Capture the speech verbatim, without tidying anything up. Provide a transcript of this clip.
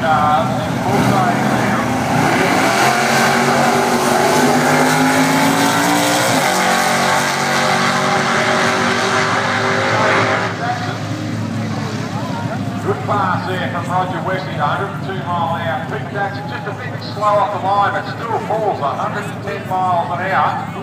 cars in full phase now. Good pass there from Roger Westy, one hundred and two mile an hour. Pete Jackson just a bit slow off the line, but still falls one hundred and ten miles an hour.